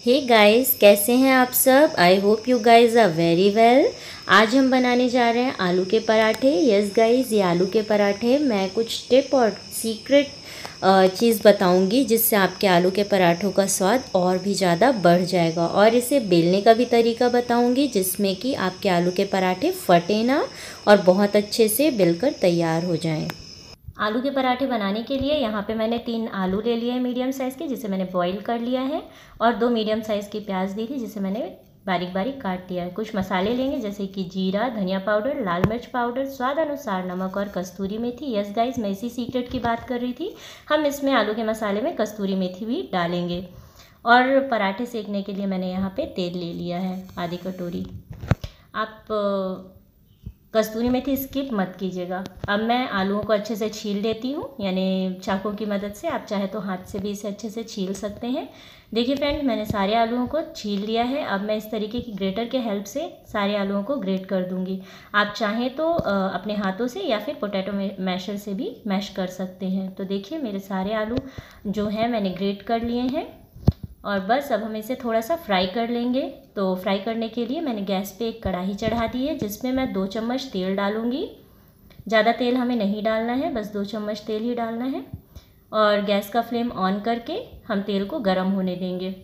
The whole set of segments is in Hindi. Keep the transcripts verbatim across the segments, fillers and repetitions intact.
हे गाइस, कैसे हैं आप सब। I hope you guys are very well. आज हम बनाने जा रहे हैं आलू के पराठे। यस गाइस, ये आलू के पराठे मैं कुछ टिप और सीक्रेट चीज़ बताऊंगी जिससे आपके आलू के पराठों का स्वाद और भी ज़्यादा बढ़ जाएगा। और इसे बेलने का भी तरीका बताऊंगी जिसमें कि आपके आलू के पराठे फटे ना और बहुत अच्छे से बेलकर तैयार हो जाएं। आलू के पराठे बनाने के लिए यहाँ पे मैंने तीन आलू ले लिए हैं मीडियम साइज़ के, जिसे मैंने बॉईल कर लिया है। और दो मीडियम साइज़ की प्याज दी थी जिसे मैंने बारीक बारीक काट लिया है। कुछ मसाले लेंगे जैसे कि जीरा, धनिया पाउडर, लाल मिर्च पाउडर, स्वाद अनुसार नमक और कस्तूरी मेथी। यस गाइस, मैं इसी सीक्रेट की बात कर रही थी। हम इसमें आलू के मसाले में कस्तूरी मेथी भी डालेंगे। और पराठे सेकने के लिए मैंने यहाँ पे तेल ले लिया है आधी कटोरी। आप कस्तूरी मेथी स्किप मत कीजिएगा। अब मैं आलूओं को अच्छे से छील लेती हूँ, यानी चाकू की मदद से। आप चाहे तो हाथ से भी इसे अच्छे से छील सकते हैं। देखिए फ्रेंड, मैंने सारे आलूओं को छील लिया है। अब मैं इस तरीके की ग्रेटर के हेल्प से सारे आलूओं को ग्रेट कर दूँगी। आप चाहें तो अपने हाथों से या फिर पोटैटो मैशर से भी मैश कर सकते हैं। तो देखिए, मेरे सारे आलू जो हैं मैंने ग्रेट कर लिए हैं। और बस अब हम इसे थोड़ा सा फ्राई कर लेंगे। तो फ्राई करने के लिए मैंने गैस पे एक कढ़ाई चढ़ा दी है जिसमें मैं दो चम्मच तेल डालूंगी। ज़्यादा तेल हमें नहीं डालना है, बस दो चम्मच तेल ही डालना है। और गैस का फ्लेम ऑन करके हम तेल को गर्म होने देंगे।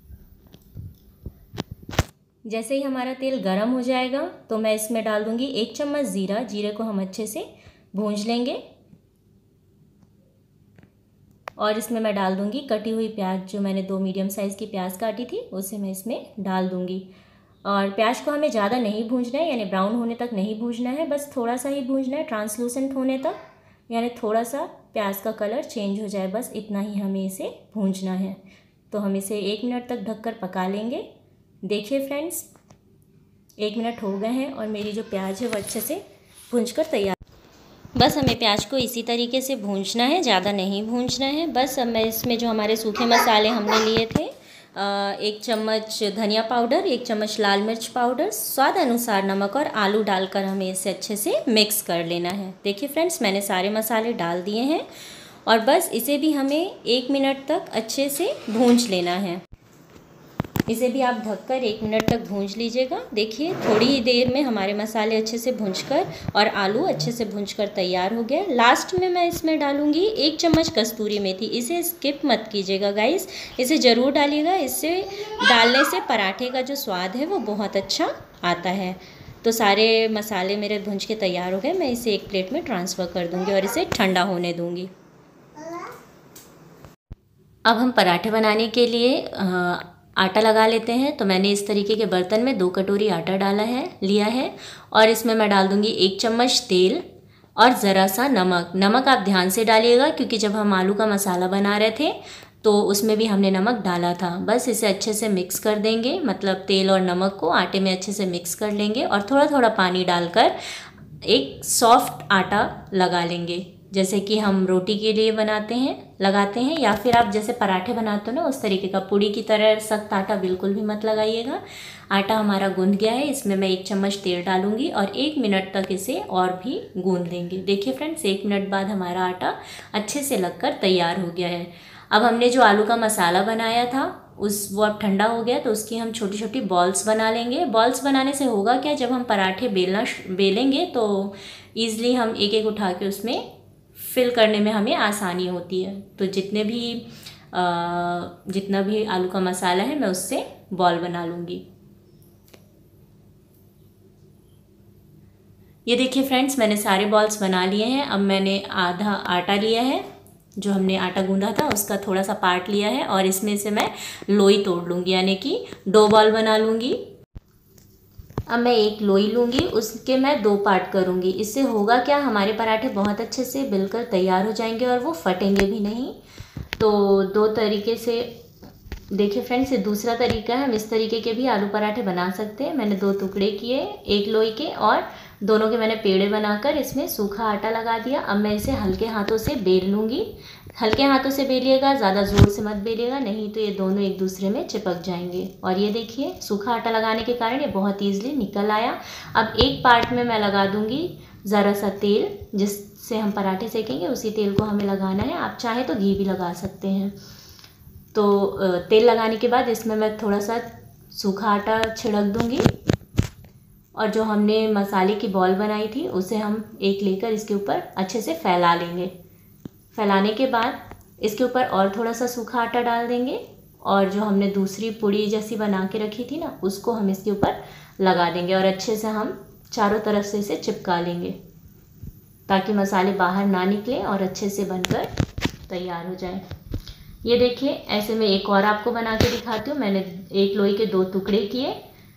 जैसे ही हमारा तेल गर्म हो जाएगा तो मैं इसमें डाल दूँगी एक चम्मच ज़ीरा। जीरे को हम अच्छे से भूंज लेंगे। और इसमें मैं डाल दूंगी कटी हुई प्याज, जो मैंने दो मीडियम साइज़ की प्याज काटी थी उसे मैं इसमें डाल दूंगी। और प्याज को हमें ज़्यादा नहीं भूंजना है, यानी ब्राउन होने तक नहीं भूंजना है, बस थोड़ा सा ही भूंजना है, ट्रांसलूसेंट होने तक, यानी थोड़ा सा प्याज का कलर चेंज हो जाए, बस इतना ही हमें इसे भूंजना है। तो हम इसे एक मिनट तक ढककर पका लेंगे। देखिए फ्रेंड्स, एक मिनट हो गए हैं और मेरी जो प्याज है वो अच्छे से भूंज कर तैयार। बस हमें प्याज को इसी तरीके से भूंजना है, ज़्यादा नहीं भूंजना है। बस अब मैं इसमें जो हमारे सूखे मसाले हमने लिए थे, एक चम्मच धनिया पाउडर, एक चम्मच लाल मिर्च पाउडर, स्वाद अनुसार नमक और आलू डालकर हमें इसे अच्छे से मिक्स कर लेना है। देखिए फ्रेंड्स, मैंने सारे मसाले डाल दिए हैं और बस इसे भी हमें एक मिनट तक अच्छे से भूंज लेना है। इसे भी आप ढककर एक मिनट तक भूंज लीजिएगा। देखिए, थोड़ी ही देर में हमारे मसाले अच्छे से भूंजकर और आलू अच्छे से भूंजकर तैयार हो गए। लास्ट में मैं इसमें डालूंगी एक चम्मच कस्तूरी मेथी। इसे स्किप मत कीजिएगा गाइस, इसे ज़रूर डालिएगा। इससे डालने से पराठे का जो स्वाद है वो बहुत अच्छा आता है। तो सारे मसाले मेरे भूंज के तैयार हो गए। मैं इसे एक प्लेट में ट्रांसफ़र कर दूँगी और इसे ठंडा होने दूँगी। अब हम पराठे बनाने के लिए आ, आटा लगा लेते हैं। तो मैंने इस तरीके के बर्तन में दो कटोरी आटा डाला है लिया है और इसमें मैं डाल दूंगी एक चम्मच तेल और ज़रा सा नमक। नमक आप ध्यान से डालिएगा क्योंकि जब हम आलू का मसाला बना रहे थे तो उसमें भी हमने नमक डाला था। बस इसे अच्छे से मिक्स कर देंगे, मतलब तेल और नमक को आटे में अच्छे से मिक्स कर लेंगे और थोड़ा थोड़ा पानी डालकर एक सॉफ्ट आटा लगा लेंगे, जैसे कि हम रोटी के लिए बनाते हैं लगाते हैं, या फिर आप जैसे पराठे बनाते हो ना उस तरीके का। पूड़ी की तरह सख्त आटा बिल्कुल भी मत लगाइएगा। आटा हमारा गूंद गया है, इसमें मैं एक चम्मच तेल डालूंगी और एक मिनट तक इसे और भी गूंद लेंगे। देखिए फ्रेंड्स, एक मिनट बाद हमारा आटा अच्छे से लगकर तैयार हो गया है। अब हमने जो आलू का मसाला बनाया था उस वो अब ठंडा हो गया, तो उसकी हम छोटी छोटी बॉल्स बना लेंगे। बॉल्स बनाने से होगा क्या, जब हम पराठे बेलना बेलेंगे तो ईज़िली हम एक एक उठा के उसमें फिल करने में हमें आसानी होती है। तो जितने भी आ, जितना भी आलू का मसाला है मैं उससे बॉल बना लूँगी। ये देखिए फ्रेंड्स, मैंने सारे बॉल्स बना लिए हैं। अब मैंने आधा आटा लिया है, जो हमने आटा गूंदा था उसका थोड़ा सा पार्ट लिया है और इसमें से मैं लोई तोड़ लूँगी, यानी कि दो बॉल बना लूँगी। अब मैं एक लोई लूँगी, उसके मैं दो पार्ट करूँगी। इससे होगा क्या, हमारे पराठे बहुत अच्छे से बिलकर तैयार हो जाएंगे और वो फटेंगे भी नहीं। तो दो तरीके से देखिए फ्रेंड्स, ये दूसरा तरीका है। हम इस तरीके के भी आलू पराठे बना सकते हैं। मैंने दो टुकड़े किए एक लोई के और दोनों के मैंने पेड़े बनाकर इसमें सूखा आटा लगा दिया। अब मैं इसे हल्के हाथों से बेल लूँगी। हल्के हाथों से बेलिएगा, ज़्यादा ज़ोर से मत बेलिएगा, नहीं तो ये दोनों एक दूसरे में चिपक जाएंगे। और ये देखिए, सूखा आटा लगाने के कारण ये बहुत ईजिली निकल आया। अब एक पार्ट में मैं लगा दूँगी ज़रा सा तेल, जिससे हम पराठे सेकेंगे उसी तेल को हमें लगाना है। आप चाहे तो घी भी लगा सकते हैं। तो तेल लगाने के बाद इसमें मैं थोड़ा सा सूखा आटा छिड़क दूंगी और जो हमने मसाले की बॉल बनाई थी उसे हम एक लेकर इसके ऊपर अच्छे से फैला लेंगे। फैलाने के बाद इसके ऊपर और थोड़ा सा सूखा आटा डाल देंगे और जो हमने दूसरी पूड़ी जैसी बना के रखी थी ना, उसको हम इसके ऊपर लगा देंगे और अच्छे से हम चारों तरफ से इसे चिपका लेंगे ताकि मसाले बाहर ना निकले और अच्छे से बनकर तैयार हो जाए। ये देखिए, ऐसे में एक और आपको बना के दिखाती हूँ। मैंने एक लोई के दो टुकड़े किए,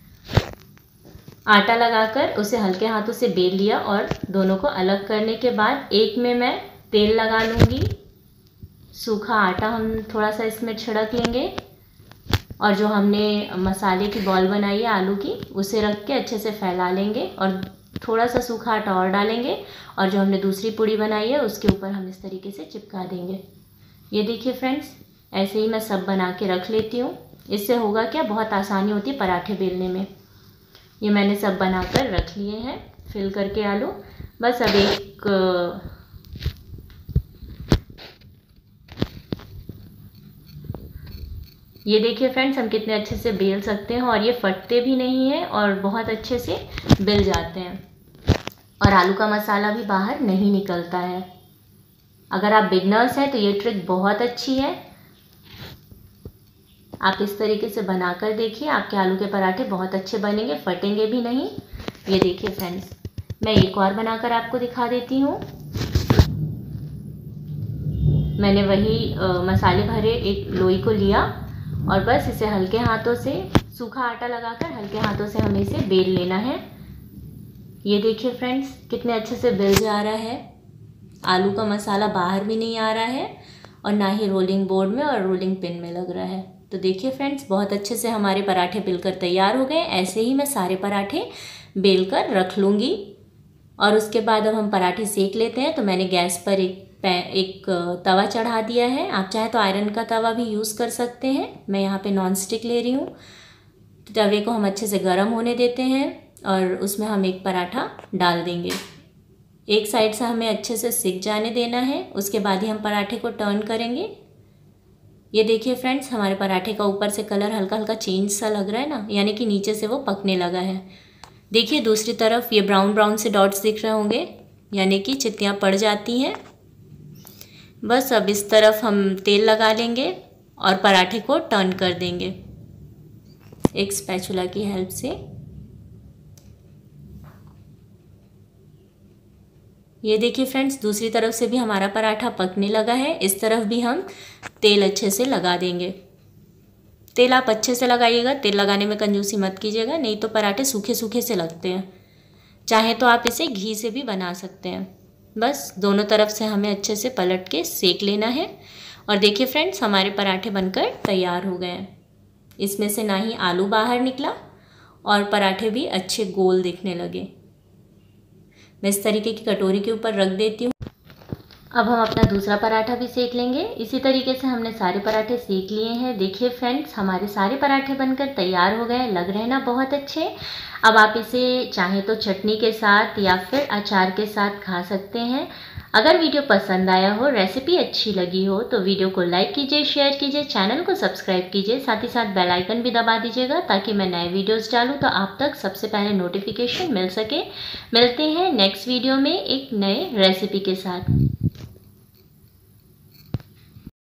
आटा लगाकर उसे हल्के हाथों से बेल लिया और दोनों को अलग करने के बाद एक में मैं तेल लगा लूँगी, सूखा आटा हम थोड़ा सा इसमें छिड़क लेंगे और जो हमने मसाले की बॉल बनाई है आलू की, उसे रख के अच्छे से फैला लेंगे और थोड़ा सा सूखा आटा और डालेंगे और जो हमने दूसरी पूड़ी बनाई है उसके ऊपर हम इस तरीके से चिपका देंगे। ये देखिए फ्रेंड्स, ऐसे ही मैं सब बना के रख लेती हूँ। इससे होगा क्या, बहुत आसानी होती है पराठे बेलने में। ये मैंने सब बनाकर रख लिए हैं फिल करके आलू। बस अब एक ये देखिए फ्रेंड्स, हम कितने अच्छे से बेल सकते हैं और ये फटते भी नहीं हैं और बहुत अच्छे से बेल जाते हैं और आलू का मसाला भी बाहर नहीं निकलता है। अगर आप बिगनर्स हैं तो ये ट्रिक बहुत अच्छी है। आप इस तरीके से बनाकर देखिए, आपके आलू के पराठे बहुत अच्छे बनेंगे, फटेंगे भी नहीं। ये देखिए फ्रेंड्स, मैं एक और बनाकर आपको दिखा देती हूँ। मैंने वही आ, मसाले भरे एक लोई को लिया और बस इसे हल्के हाथों से सूखा आटा लगाकर हल्के हाथों से हमें इसे बेल लेना है। ये देखिए फ्रेंड्स, कितने अच्छे से बेल जा रहा है। आलू का मसाला बाहर भी नहीं आ रहा है और ना ही रोलिंग बोर्ड में और रोलिंग पिन में लग रहा है। तो देखिए फ्रेंड्स, बहुत अच्छे से हमारे पराठे बेलकर तैयार हो गए। ऐसे ही मैं सारे पराठे बेलकर रख लूँगी और उसके बाद अब हम पराठे सेक लेते हैं। तो मैंने गैस पर एक एक तवा चढ़ा दिया है। आप चाहे तो आयरन का तवा भी यूज़ कर सकते हैं। मैं यहाँ पे नॉन स्टिक ले रही हूँ। तो तवे को हम अच्छे से गर्म होने देते हैं और उसमें हम एक पराठा डाल देंगे। एक साइड से हमें अच्छे से सिक जाने देना है, उसके बाद ही हम पराठे को टर्न करेंगे। ये देखिए फ्रेंड्स, हमारे पराठे का ऊपर से कलर हल्का हल्का चेंज सा लग रहा है ना, यानी कि नीचे से वो पकने लगा है। देखिए दूसरी तरफ ये ब्राउन ब्राउन से डॉट्स दिख रहे होंगे, यानी कि चित्तियाँ पड़ जाती हैं। बस अब इस तरफ हम तेल लगा लेंगे और पराठे को टर्न कर देंगे एक स्पैचुला की हेल्प से। ये देखिए फ्रेंड्स, दूसरी तरफ से भी हमारा पराठा पकने लगा है। इस तरफ भी हम तेल अच्छे से लगा देंगे। तेल आप अच्छे से लगाइएगा, तेल लगाने में कंजूसी मत कीजिएगा, नहीं तो पराठे सूखे सूखे से लगते हैं। चाहे तो आप इसे घी से भी बना सकते हैं। बस दोनों तरफ से हमें अच्छे से पलट के सेक लेना है। और देखिए फ्रेंड्स, हमारे पराठे बनकर तैयार हो गए हैं। इसमें से ना ही आलू बाहर निकला और पराठे भी अच्छे गोल दिखने लगे। मैं इस तरीके की कटोरी के ऊपर रख देती हूँ। अब हम अपना दूसरा पराठा भी सेक लेंगे। इसी तरीके से हमने सारे पराठे सेक लिए हैं। देखिए फ्रेंड्स, हमारे सारे पराठे बनकर तैयार हो गए। लग रहे हैं ना बहुत अच्छे। अब आप इसे चाहे तो चटनी के साथ या फिर अचार के साथ खा सकते हैं। अगर वीडियो पसंद आया हो, रेसिपी अच्छी लगी हो तो वीडियो को लाइक कीजिए, शेयर कीजिए, चैनल को सब्सक्राइब कीजिए, साथ ही साथ बेल आइकन भी दबा दीजिएगा ताकि मैं नए वीडियोस डालूं तो आप तक सबसे पहले नोटिफिकेशन मिल सके। मिलते हैं नेक्स्ट वीडियो में एक नए रेसिपी के साथ।